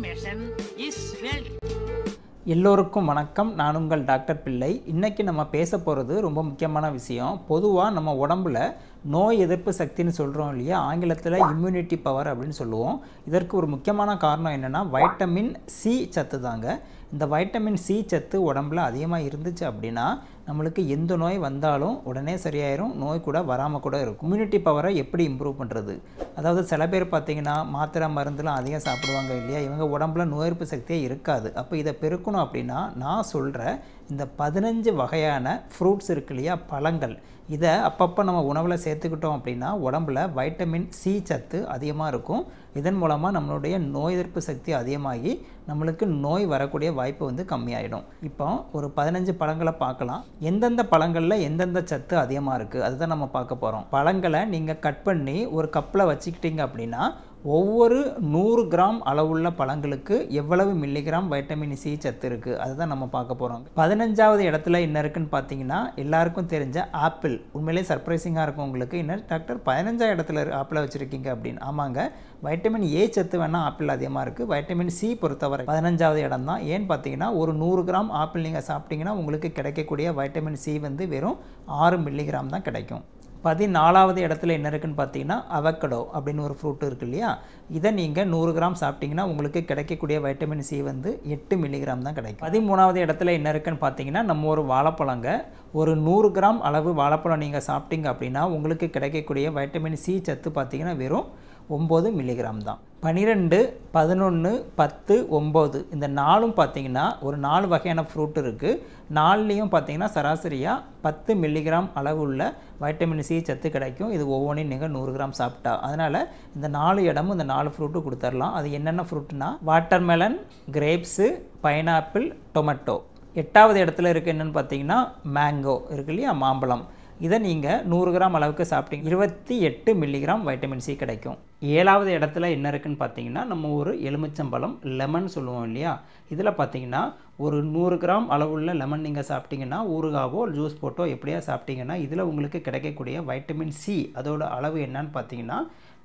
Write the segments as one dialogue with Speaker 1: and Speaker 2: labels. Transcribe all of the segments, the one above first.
Speaker 1: Information is wealth.
Speaker 2: எல்லோருக்கும் வணக்கம். நான் உங்கள் டாக்டர் பிள்ளை. இன்றைக்கி நம்ம பேச போகிறது ரொம்ப முக்கியமான விஷயம். பொதுவாக நம்ம உடம்புல நோய் எதிர்ப்பு சக்தின்னு சொல்கிறோம் இல்லையா, ஆங்கிலத்தில் இம்யூனிட்டி பவர் அப்படின்னு சொல்லுவோம். இதற்கு ஒரு முக்கியமான காரணம் என்னென்னா வைட்டமின் சி சத்து தாங்க. இந்த வைட்டமின் சி சத்து உடம்புல அதிகமாக இருந்துச்சு அப்படின்னா நம்மளுக்கு எந்த நோய் வந்தாலும் உடனே சரியாயிரும், நோய் கூட வராமல் கூட இருக்கும். இம்யூனிட்டி பவரை எப்படி இம்ப்ரூவ் பண்ணுறது? அதாவது சில பேர் பார்த்திங்கன்னா மாத்திரை மருந்துலாம் அதிகம் சாப்பிடுவாங்க இல்லையா, இவங்க உடம்புல நோய் எதிர்ப்பு சக்தியே இருக்காது. அப்போ இதை பெருக்கணும் அப்படின்னா நான் சொல்கிற இந்த 15 வகையான ஃப்ரூட்ஸ் இருக்கு இல்லையா, பழங்கள், இதை அப்பப்போ நம்ம உணவில் சேர்த்துக்கிட்டோம் அப்படின்னா உடம்புல வைட்டமின் சி சத்து அதிகமாக இருக்கும். இதன் மூலமாக நம்மளுடைய நோய் எதிர்ப்பு சக்தி அதிகமாகி நம்மளுக்கு நோய் வரக்கூடிய வாய்ப்பு வந்து கம்மியாயிடும். இப்போ ஒரு 15 பழங்களை பார்க்கலாம். எந்தெந்த பழங்களில் எந்தெந்த சத்து அதிகமாக இருக்குது அதுதான் நம்ம பார்க்க போகிறோம். பழங்களை நீங்கள் கட் பண்ணி ஒரு கப்பில் வச்சுக்கிட்டீங்க அப்படின்னா ஒவ்வொரு 100 கிராம் அளவுள்ள பழங்களுக்கு எவ்வளவு மில்லிகிராம் வைட்டமின் சி சத்து இருக்குது அதுதான் நம்ம பார்க்க போகிறோம். 15வது இடத்துல என்ன இருக்குன்னு பார்த்தீங்கன்னா எல்லாருக்கும் தெரிஞ்ச ஆப்பிள். உண்மையிலே சர்ப்ரைசிங்காக இருக்கும் உங்களுக்கு. இன்னும் டாக்டர் 15ஆம் இடத்துல ஆப்பிளை வச்சுருக்கீங்க அப்படின்னு. ஆமாங்க, வைட்டமின் ஏ சத்து வேணால் ஆப்பிள் அதிகமாக இருக்குது. வைட்டமின் சி பொறுத்தவரை 15வது இடம் தான். ஏன்னு பார்த்தீங்கன்னா ஒரு 100 கிராம் ஆப்பிள் நீங்கள் சாப்பிட்டீங்கன்னா உங்களுக்கு கிடைக்கக்கூடிய வைட்டமின் சி வந்து வெறும் 6 மில்லிகிராம் தான் கிடைக்கும். 14வது இடத்துல என்ன இருக்குன்னு பார்த்தீங்கன்னா அவக்கடோ அப்படின்னு ஒரு ஃப்ரூட் இருக்குது இல்லையா, இதை நீங்கள் 100 கிராம் சாப்பிட்டிங்கன்னா உங்களுக்கு கிடைக்கக்கூடிய வைட்டமின் சி வந்து 8 மில்லிகிராம் தான் கிடைக்கும். 13வது இடத்துல என்ன இருக்குன்னு பார்த்தீங்கன்னா நம்ம ஒரு வாழைப்பழங்க. ஒரு 100 கிராம் அளவு வாழைப்பழம் நீங்கள் சாப்பிட்டீங்க அப்படின்னா உங்களுக்கு கிடைக்கக்கூடிய வைட்டமின் சி சத்து பார்த்தீங்கன்னா வெறும் 9 மில்லிகிராம் தான். 12, 11, 10, 9 இந்த 4ம் பார்த்தீங்கன்னா ஒரு 4 வகையான ஃப்ரூட் இருக்குது. 4லேயும் பார்த்தீங்கன்னா சராசரியாக 10 மில்லிகிராம் அளவு உள்ள வைட்டமின் சி சத்து கிடைக்கும். இது ஒவ்வொன்றையும் நீங்கள் 100 கிராம் சாப்பிட்டா. அதனால் இந்த 4 இடமும் இந்த 4 ஃப்ரூட்டு கொடுத்துடலாம். அது என்னென்ன ஃப்ரூட்னா வாட்டர்மெலன், கிரேப்ஸு, பைனாப்பிள், டொமேட்டோ. 8வது இடத்துல இருக்குது என்னென்னு பார்த்தீங்கன்னா மேங்கோ இருக்கு இல்லையா, மாம்பழம். இதை நீங்கள் 100 கிராம் அளவுக்கு சாப்பிட்டீங்க 28 மில்லிகிராம் வைட்டமின் சி கிடைக்கும். 7வது இடத்துல என்ன இருக்குன்னு பார்த்தீங்கன்னா நம்ம ஒரு எலுமிச்சம்பழம், லெமன் சொல்லுவோம் இல்லையா, இதில் பார்த்தீங்கன்னா ஒரு 100 கிராம் அளவுள்ள லெமன் நீங்கள் சாப்பிட்டீங்கன்னா ஊறுகாவோ ஜூஸ் போட்டோ எப்படியா சாப்பிட்டீங்கன்னா இதில் உங்களுக்கு கிடைக்கக்கூடிய வைட்டமின் சி அதோட அளவு என்னன்னு பார்த்தீங்கன்னா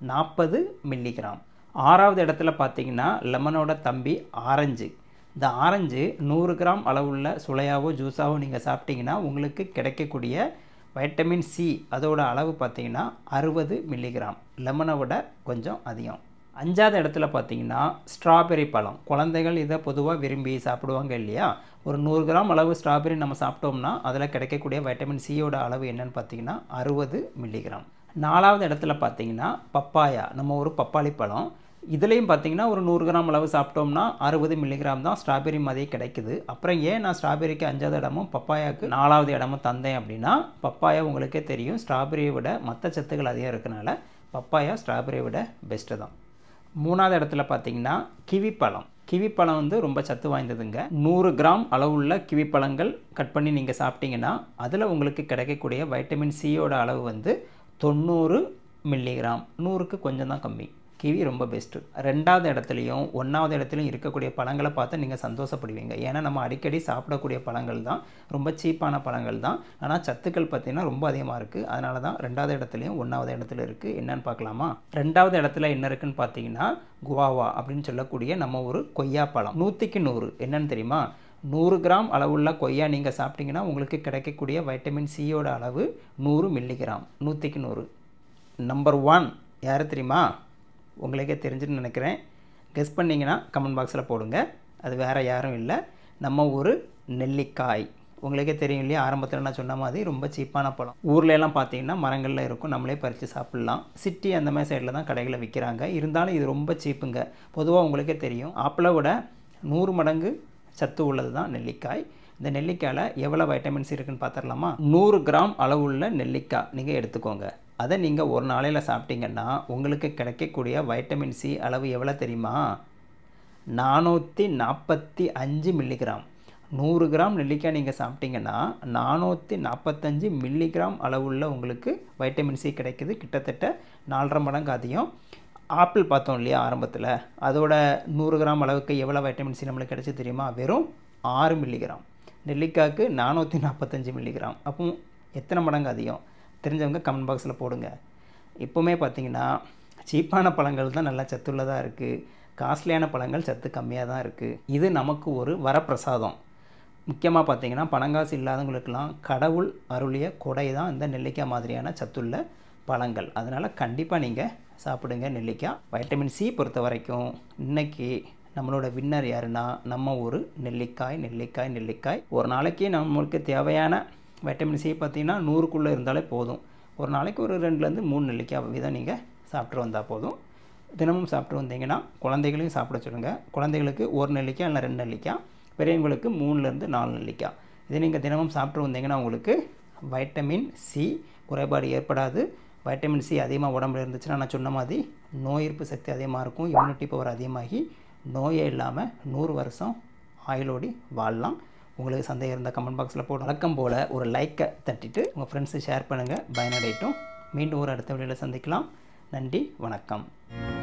Speaker 2: 40 மில்லிகிராம். 6வது இடத்துல பார்த்தீங்கன்னா லெமனோட தம்பி ஆரஞ்சு. இந்த ஆரஞ்சு 100 கிராம் அளவுள்ள சுளையாவோ ஜூஸாவோ நீங்கள் சாப்பிட்டீங்கன்னா உங்களுக்கு கிடைக்கக்கூடிய வைட்டமின் சி அதோட அளவு பார்த்தீங்கன்னா 60 மில்லிகிராம், லெமனை விட கொஞ்சம் அதிகம். 5வது இடத்துல பார்த்தீங்கன்னா ஸ்ட்ராபெரி பழம். குழந்தைகள் இதை பொதுவாக விரும்பி சாப்பிடுவாங்க இல்லையா. ஒரு 100 கிராம் அளவு ஸ்ட்ராபெரி நம்ம சாப்பிட்டோம்னா அதில் கிடைக்கக்கூடிய வைட்டமின் சியோட அளவு என்னன்னு பார்த்தீங்கன்னா 60 மில்லிகிராம். 4வது இடத்துல பார்த்தீங்கன்னா பப்பாயா. நம்ம ஒரு பப்பாளி பழம். இதுலேயும் பார்த்தீங்கன்னா ஒரு 100 கிராம் அளவு சாப்பிட்டோம்னா 60 மில்லிகிராம் தான் ஸ்ட்ராபெரி மாதிரியே கிடைக்குது. அப்புறம் ஏன் நான் ஸ்ட்ராபெரிக்கு 5வது இடமும் பப்பாயாவுக்கு 4வது இடமும் தந்தேன் அப்படின்னா பப்பாயா உங்களுக்கே தெரியும் ஸ்ட்ராபெரியை விட மற்ற சத்துக்கள் அதிகம் இருக்கனால பப்பாயா ஸ்ட்ராபெரியை விட பெஸ்ட்டு தான். 3வது இடத்துல பார்த்தீங்கன்னா கிவி பழம். கிவி பழம் வந்து ரொம்ப சத்து வாய்ந்ததுங்க. 100 கிராம் அளவுள்ள கிவி பழங்கள் கட் பண்ணி நீங்கள் சாப்பிட்டீங்கன்னா அதில் உங்களுக்கு கிடைக்கக்கூடிய வைட்டமின் சியோட அளவு வந்து 90 மில்லிகிராம், 100க்கு கொஞ்சம் தான் கம்மி. கிவி ரொம்ப பெஸ்ட்டு. 2வது இடத்துலையும் 1வது இடத்துலையும் இருக்கக்கூடிய பழங்களை பார்த்து நீங்கள் சந்தோஷப்படுவீங்க. ஏன்னா நம்ம அடிக்கடி சாப்பிடக்கூடிய பழங்கள் தான், ரொம்ப சீப்பான பழங்கள் தான், ஆனால் சத்துக்கள் பார்த்திங்கன்னா ரொம்ப அதிகமாக இருக்குது. அதனால தான் 2வது இடத்துலையும் 1வது இடத்துல இருக்குது. என்னன்னு பார்க்கலாமா? 2வது இடத்துல என்ன இருக்குதுன்னு பார்த்தீங்கன்னா குவாவா அப்படின்னு சொல்லக்கூடிய நம்ம ஒரு கொய்யா பழம். 100க்கு 100 என்னன்னு தெரியுமா, 100 கிராம் அளவுள்ள கொய்யா நீங்கள் சாப்பிட்டீங்கன்னா உங்களுக்கு கிடைக்கக்கூடிய வைட்டமின் சியோட அளவு 100 மில்லிகிராம், 100க்கு 100. நம்பர் 1 யார் தெரியுமா? உங்களுக்கே தெரிஞ்சுன்னு நினைக்கிறேன். கெஸ் பண்ணிங்கன்னா கமெண்ட் பாக்ஸில் போடுங்க. அது வேறு யாரும் இல்லை, நம்ம ஒரு நெல்லிக்காய். உங்களுக்கே தெரியும் இல்லையா, ஆரம்பத்தில் நான் சொன்ன மாதிரி ரொம்ப சீப்பான பழம். ஊர்லெலாம் பார்த்தீங்கன்னா மரங்களில் இருக்கும், நம்மளே பறித்து சாப்பிட்லாம். சிட்டி அந்த மாதிரி சைடில் தான் கடைகளில் விற்கிறாங்க. இருந்தாலும் இது ரொம்ப சீப்புங்க. பொதுவாக உங்களுக்கே தெரியும் ஆப்பிளை விட 100 மடங்கு சத்து உள்ளது தான் நெல்லிக்காய். இந்த நெல்லிக்காயில் எவ்வளோ வைட்டமின்ஸ் இருக்குதுன்னு பார்த்துடலாமா? 100 கிராம் அளவுள்ள நெல்லிக்காய் நீங்கள் எடுத்துக்கோங்க. அதை நீங்கள் ஒரு நாளையில் சாப்பிட்டீங்கன்னா உங்களுக்கு கிடைக்கக்கூடிய வைட்டமின் சி அளவு எவ்வளோ தெரியுமா? 445 மில்லிகிராம். 100 கிராம் நெல்லிக்காய் நீங்கள் சாப்பிட்டீங்கன்னா 445 மில்லிகிராம் அளவுள்ள உங்களுக்கு வைட்டமின் சி கிடைக்குது. கிட்டத்தட்ட 4.5 மடங்கு அதிகம். ஆப்பிள் பார்த்தோம் இல்லையா ஆரம்பத்தில், அதோட 100 கிராம் அளவுக்கு எவ்வளோ வைட்டமின் சி நம்மளுக்கு கிடைச்சி தெரியுமா? வெறும் 6 மில்லிகிராம். நெல்லிக்காய்க்கு 445 மில்லிகிராம். அப்போ எத்தனை மடங்கு அதிகம்? தெரிஞ்சவங்க கமெண்ட் பாக்ஸில் போடுங்க. இப்போவுமே பார்த்தீங்கன்னா சீப்பான பழங்கள் தான் நல்லா சத்துள்ளதாக இருக்குது. காஸ்ட்லியான பழங்கள் சத்து கம்மியாக தான் இருக்குது. இது நமக்கு ஒரு வரப்பிரசாதம். முக்கியமாக பார்த்தீங்கன்னா பணங்காசு இல்லாதவங்களுக்கெல்லாம் கடவுள் அருளிய கொடை தான் இந்த நெல்லிக்காய் மாதிரியான சத்துள்ள பழங்கள். அதனால் கண்டிப்பாக நீங்கள் சாப்பிடுங்க நெல்லிக்காய். வைட்டமின் சி பொறுத்த வரைக்கும் இன்றைக்கி நம்மளோட வின்னர் யாருன்னா நம்ம ஒரு நெல்லிக்காய். ஒரு நாளைக்கு நம்மளுக்கு தேவையான வைட்டமின் சி பார்த்திங்கன்னா 100க்குள்ளே இருந்தாலே போதும். ஒரு நாளைக்கு ஒரு 2லேருந்து 3 நெல்லிக்காய் வீதம் நீங்கள் சாப்பிட்டு வந்தால் போதும். தினமும் சாப்பிட்டு வந்தீங்கன்னா குழந்தைகளையும் சாப்பிட சொல்லுங்கள். குழந்தைகளுக்கு 1 நெல்லிக்காய் இல்லை 2 நெல்லிக்காய், பெரியவங்களுக்கு 3லேருந்து 4 நெல்லிக்காய். இதை நீங்கள் தினமும் சாப்பிட்டு வந்தீங்கன்னா உங்களுக்கு வைட்டமின் சி குறைபாடு ஏற்படாது. வைட்டமின் சி அதிகமாக உடம்புல இருந்துச்சுன்னா நான் சொன்ன மாதிரி நோய் எதிர்ப்பு சக்தி அதிகமாக இருக்கும், இம்யூனிட்டி பவர் அதிகமாகி நோயே இல்லாமல் 100 வருஷம் ஆயுளோடி வாழலாம். உங்களுக்கு சந்தேகம் இருந்தால் கமெண்ட் பாக்ஸில் போட்டு வழக்கம் போல் ஒரு லைக்கை தட்டிட்டு உங்கள் ஃப்ரெண்ட்ஸு ஷேர் பண்ணுங்கள், பயனடையட்டும். மீண்டும் ஒரு அடுத்த வீடியோவில் சந்திக்கலாம். நன்றி, வணக்கம்.